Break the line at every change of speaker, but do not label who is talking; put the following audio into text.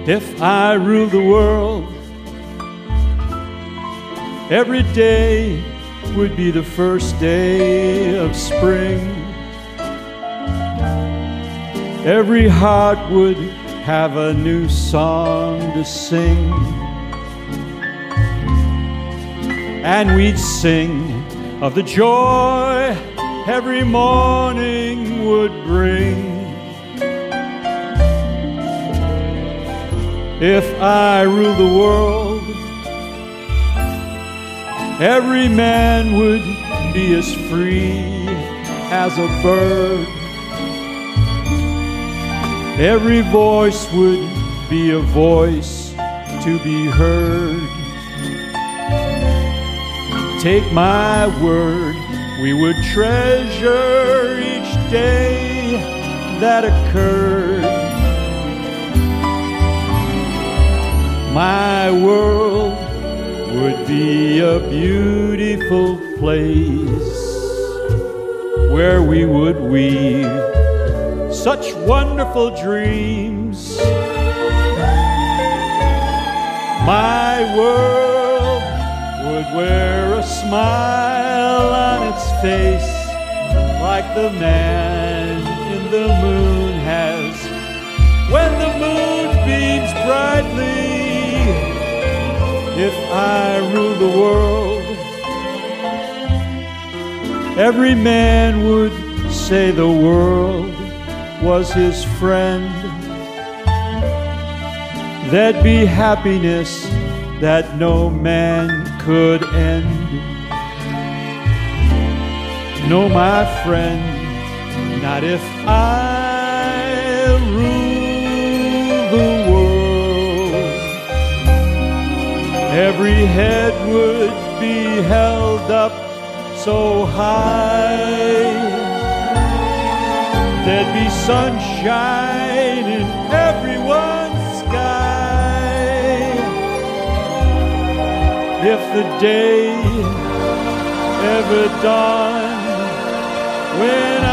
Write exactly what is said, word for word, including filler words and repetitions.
If I ruled the world, every day would be the first day of spring. Every heart would have a new song to sing, and we'd sing of the joy every morning would bring. If I ruled the world, every man would be as free as a bird. Every voice would be a voice to be heard. Take my word, we would treasure each day that occurred. My world would be a beautiful place where we would weave such wonderful dreams. My world would wear a smile on its face like the man in the moon has when the moon beams brightly. If I ruled the world, every man would say the world was his friend. There'd be happiness that no man could end. No, my friend, not if I rule the world. Every head would be held up so high. There'd be sunshine in everyone's sky. If the day ever dawned when